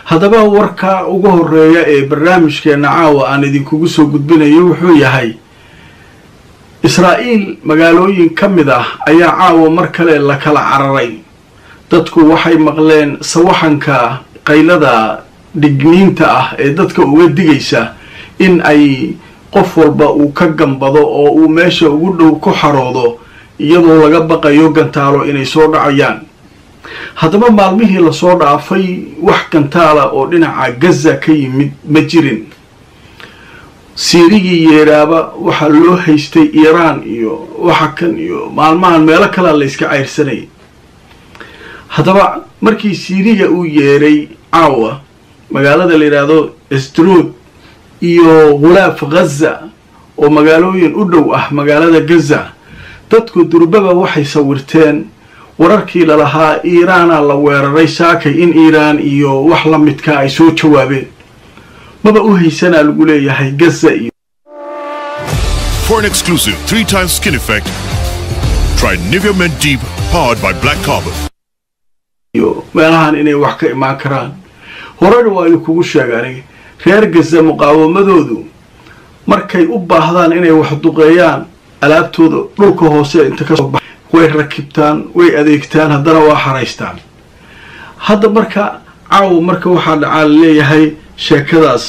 haddaba warka ugu horeeya ee barnaamijkeena caawa aan idinkugu soo gudbinayo wuxuu yahay Israa'iil magaalooyin ka mid ah ayaa caawa mar kale la kala cararay dadku waxay maqleen sawaxanka qaylada digniinta ah ee dadka uga digaysa in ay qof walba uu ka gambado oo uu meesha ugu dhow ku xaroodo iyadoo laga baqayo gantaalo inay soo dhacayaan haddaba maalmihii la soo dhaafay wax gantaala oo dhinaca Gaza ka yimid ma jirin siirigii yeeraaba waxa loo haystay Iran iyo waxa kan iyo maalmahan meelo kale la iska ceyrsanay haddaba markii siiriga uu yeeray caawa magaalada la yiraahdo Sderot iyo Ghulaaf Gaza oo magaalooyin u dhow ah magaalada Gaza dadku durbaba waxay sawirteen wararkii la lahaa Iran la weeraray saakay in Iran iyo wax la midka ay soo jawaabeen maba u haysana lagu leeyahay Gaza iyo For an exclusive 3-time skin effect, try Nivea Men Deep powered by Black Carbon. meelahan inay wax ka imaan karaan horena waa kugu sheegaanay reer Gaza muqaawamadoodu markay u baahdaan inay wax duqeeyaan alaabtooda dhulka hoose inta ka soo baxay way rakibtaan way adeegtaan haddana waa xaraystaan hadda marka caaw marka waxa dhacaa leeyahay sheekadaas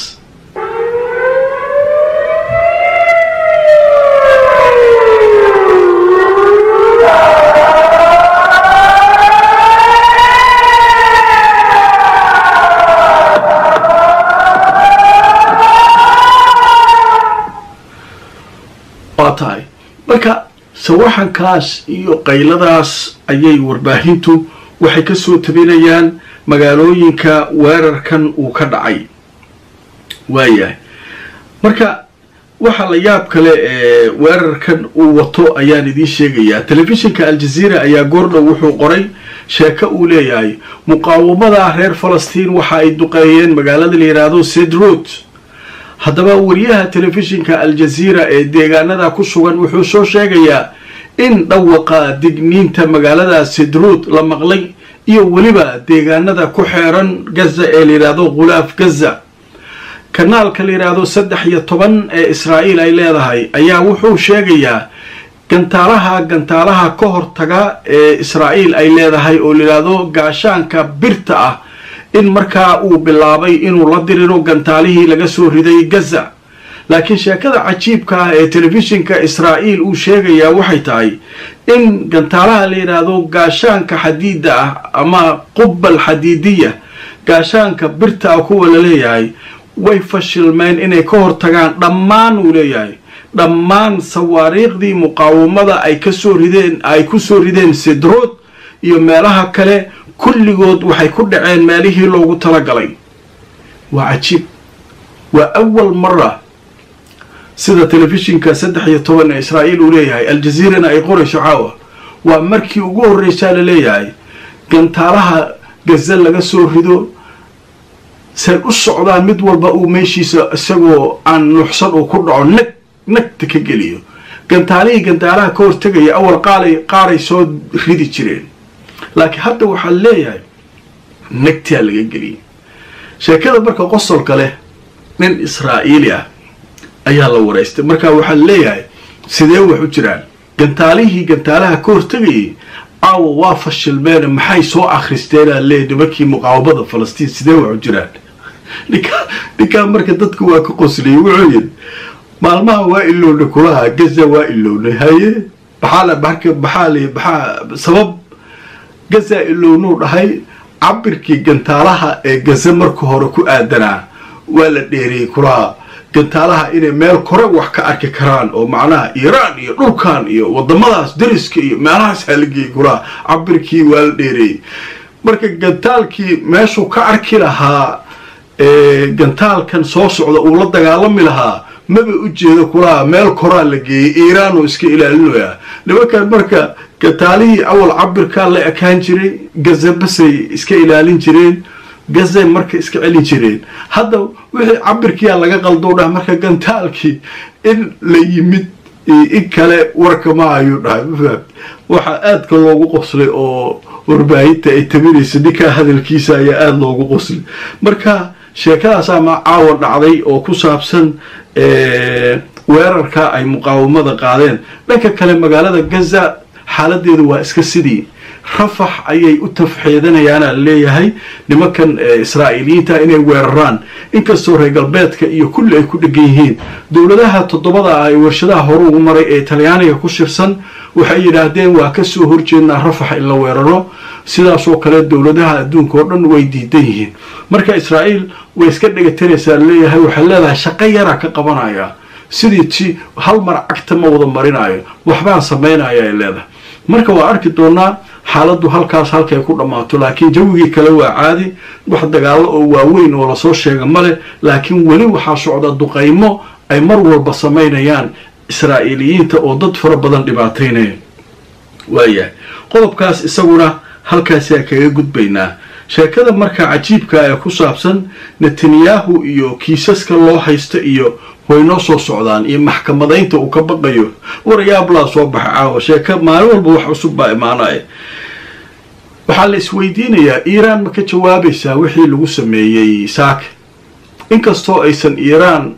waataay marka sawaxankaas iyo qayladaas ayay warbaahintu waxay ka soo tabinayaan magaalooyinka weerarkan uu ka dhacay waayahay marka waxa la yaab kale ee weerarkan uu wato ayaan idin sheegayaa telefishinka Al Jazeera ayaa goordhow wuxuu qoray sheeko uu leeyahay muqaawamada reer Falastiin waxa ay duqeeyeen magaalada la yiraahdo Sderot haddaba wariyaha telefishinka Al Jazeera ee deegaanada ku sugan wuxuu soo sheegayaa in dhawaqa digniinta magaalada Sderot la maqlay iyo waliba deegaanada ku xeeran Gaza ee la yiraahdo Ghulaaf Gaza kanaalka la yiraahdo 13 ee Israa'iil ay leedahay ayaa wuxuu sheegayaa gantaalaha ka hortaga ee Israa'iil ay leedahay oo la yiraahdo gaashaanka birta ah in markaa uu bilaabay inuu la diriro gantaalihii laga soo riday Gaza laakiin sheekada cajiibka ah ee telefishinka Israa'iil uu sheegayaa waxay tahay in gantaalaha la yiraahdo gaashaanka xadiida ah ama qubbal xadiidiya gaashaanka birta ah kuwa la leeyahay way fashilmeen inay ka hortagaan dhammaan uu leeyahay dhammaan sawaariiqdii muqaawamada ay ku soo rideen Sderot iyo meelaha kale kulligood waxay ku dhaceen meelihii loogu talagalay waa cajiib waa awal marra sida telefishinka 13 ee Israa'iil uu leeyahay Al Jazeera ay qorayso caawa waa markii ugu horeysay la leeyahay gantaalaha Gaza laga soo rido say u socdaan mid walba uu meeshiisa isagoo aan nuxsan oo ku dhaco nagta ka geliyo gantaalaha ka hortagaya awal qaaray soo ridi jireen laakiin hadda waxa leeyahay nagta laga geliyo sheekada marka qosolka leh nin Israa'iili ah ayaa la wareystay marka waxa leeyahay sidee wax u jiraan gantaalaha ka hortagay caawa waa fashilmeen maxay soo akhristeen leeyahay muqaawamada Falastiin sidee wax u jiraan ninka marka dadku waa ka qosliyay wuxuu yiri maalmaha waa ilowna kulaha Gaza waa ilowna haye baxaa sabab Gaza ilownu dhahay cabirkii gantaalaha ee Gaza marka hore ku aadanaa waa la dheereeyay kulaha gantaalaha inay meel kore wax ka arki karaan oo macnaha Iran iyo dhulkan iyo wadamadaas dariska iyo meelahaas halgeey kulaha cabirkii waa la dheereeyay marka gantaalkii meeshu ka arki lahaa gantaalkan soo socda uu la dagaalami lahaa maba u jeedo kulaha meel koraa la geeyay Iran oo iska ilaalinaya nimankan marka gantaalihii awal cabirka la ekaan jiray Gaza basay iska ilaalin jireen Gaza marka iska celin jireen hadda wixii cabirkii laga qaldo marka gantaalkii in la yimid in kale warka ma ayuu dhahay ma fahamti waxaa aadka loogu qoslay oo warbaahinta ay tabinaysa ninkaa hadalkiisa ayaa aada loogu qoslay marka sheekadaasaa ma caawa dhacday oo ku saabsan weerarka ay muqaawamada qaadeen dhanka kale magaalada gaza xaaladeedu waa iska sidii rafax ayay u tafxeedanayaana leeyahay nimankan israa'iiliyiinta inay weeraraan inkastoo reer galbeedka iyo kulli ay ku dhegan yihiin dowladaha toddobada ay warshadaha hore ugu maray ee talyaaniga ku shirsan waxay yidhaahdeen waa ka soo horjeednaa rafax in la weeraro sidaasoo kale dowladaha adduunka oo dhan way diidan yihiin marka israa'iil way iska dhegatanaysaa leeyahay waxay leedahay shaqo yaraa ka qabanaya sidii ti hal mar cagta ma wada marinayo waxbaan samaynaya ay leedahay marka waa arki doonaa xaaladdu halkay ku dhammaato laakiin jawigii kale waa caadi wax dagaallo oo waaweyn oo lasoo sheega male laakiin weli waxaa socda duqaymo ay mar walba samaynayaan israa'iiliyiinta oo dad fara badan dhibaataynaya waayahay qodobkaas isaguna halkaasiaa kaga gudbaynaa sheekada markaa cajiibka ee ku saabsan netanyahu iyo kiisaska loo haysta iyo way noo soo socdaan iyo maxkamadaynta uu ka baqayo warayaablaa soo baxa caawa sheeka maalin walba wax cusub baa imaanaya waxaa la isweydiinayaa iiraan ma ka jawaabaysaa wixii lagu sameeyey saaka inkastoo aysan iiraan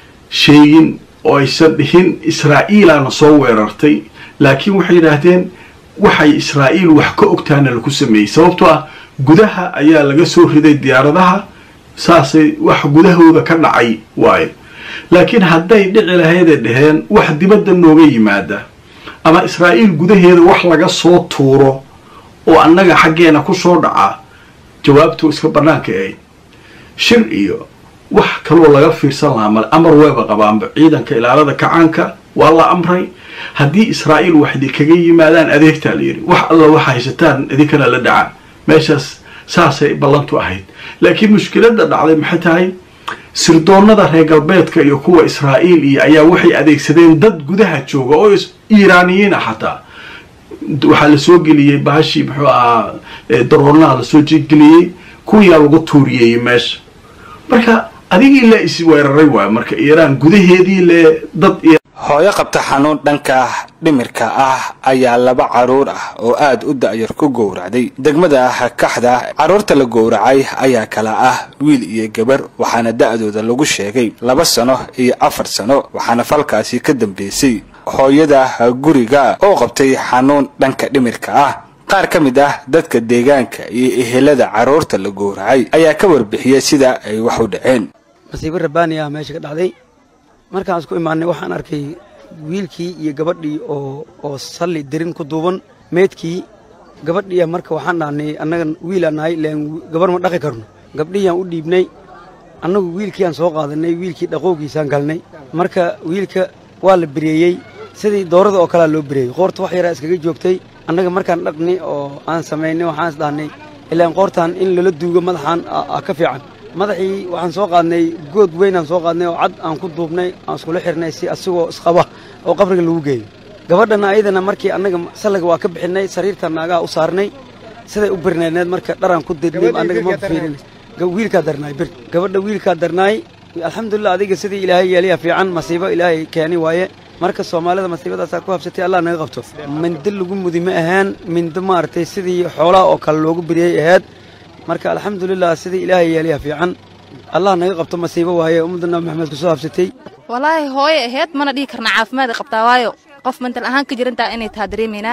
sheegin oo aysan dhihin israa'iilaana soo weerartay laakiin waxay yidhaahdeen waxay israa'iil wax ka ogtaana lagu sameeyey sababtoo ah gudaha ayaa laga soo riday diyaaradaha saasay wax gudahooda ka dhacay waayo laakiin hadday dhici lahaydee dhaheen wax dibadda nooga yimaada ama israa'iil gudaheeda wax laga soo tuuro oo annaga xaggeena ku soo dhaca jawaabtu iska bannaanka ahayd shir iyo wax kaloo laga fiirsan lahaa male amar weeba qabaanba ciidanka ilaalada kacaanka waa la amray haddii israa'iil wax idinkaga yimaadaan adeegtaa la yidhi wax alla waxa haysataan idinkana la dhaca meeshaas saasay ballantu ahayd laakiin mushkiladda dhacday maxay tahay sirdoonnada reer galbeedka iyo kuwa israa'iil iyo ayaa waxay adeegsadeen dad gudaha jooga oo iiraaniyiin ah xataa waxaa la soo geliyey baashii muxuu ahaa daroonaha lasoo geliyey kuwiyaa lagu tuuriyey meesha marka adigii la is weeraray waayo marka iiraan gudaheedii le dad hooyo qabta xanuun dhanka dhimirka ah ayaa 2 caruur ah oo aad u da'yar ku gowracday degmada Kaxda caruurta la gowracay ayaa kala ah wiil iyo gabar waxaana da'dooda lagu sheegay 2 sano iyo 4 sano waxaana falkaasi ka dambeysay hooyada guriga oo qabtay xanuun dhanka dhimirka ah qaar ka mid ah dadka deegaanka iyo ehelada caruurta la gowracay ayaa ka warbixiyay sida ay wax u dhaceen masiibo rabbaaniya meesha ka dhacday markaan isku imaanay waxaan arkay wiilkii iyo gabadhii oo salli dirin ku duuban meedkii gabadhii marka waxaan dhahnay annaga wiil aan nahay leen gabar ma dhaqi karno gabdhiyaan u dhiibnay annagu wiilkii aan soo qaadanay wiilkii dhaqoogiisaan galnay marka wiilka waa la bireeyey sidii doorada oo kale loo bireeyey qoorta wax yara iskaga joogtay annaga markaan dhaqnay oo aan sameynay waxaan dhahnay ilaa qoortaan in lala duugo madaxan ka fiican madaxii waxaan soo qaadnay good weyn aan soo qaadnay oo cad aan ku duubnay aan isku xirnay si asagoo isqaba oo qabriga lagu geeyo gabadhana ayadana markii annaga salaga waa ka bixinay sariirta naaga u saarnay siday u birnaaneed marka dharan ku deednay annaga ma fiirin wiilka darnaay bir gabadha wiilka darnaay alxamdulillah adiga sidii ilaahay yeeliya fiican masiibo ilaahay keeni waaye marka Soomaalida masiibadaas ku habsatay Allah naga qabto mindil lagu mudima ahaan minda maartay sidii xoolaha oo kale loogu biriyay ahayd marka alxamdulillah sidii ilaahay yeeliya fiican Allah naga qabto masiibo waaye ummadna Maxamed ku soo habsatay wallahi hooyo ahayd mana dhigi karna caafimaad qabtaa waayo qof mental ahaan ka jiranta inay taa dareemayna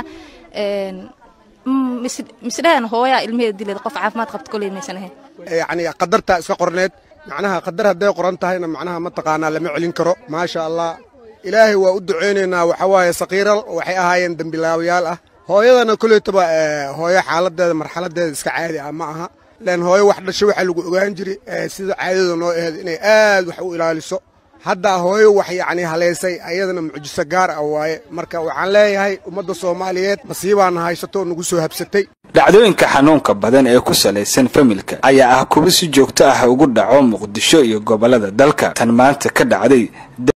misdaan hooyo ilmaheeda dilay qof caafimaad qabta kulay meesanahay يعني قدرتها اسك قرنيد معناها قدرها هدي قرنتهayna macnaha ma taqaana lama celin karo ma sha Allah ilaahay waa u duceynayna waxa waaye saqiiral waxay ahaayeen dambilaawayaal ah hooyadana kuleetaba hooyo xaaladeeda marxaladeeda iska caadi ah ma aha leen hooyo wax dhashay waxa lagu ogaan jiray sida caadada noo ahayd inay aad wax u ilaaliso hadda hooyo wax yani haleysay ayadana mucjiso gaar ah waaye marka waxaan leeyahay ummadda Soomaaliyeed masiibaan haysato nagu soo habsatay dhacdooyinka xanuunka badan ee ku salaysan familka ayaa ah kuwa si joogto ah ugu dhaco Muqdisho iyo gobolada dalka tan maanta ka dhacday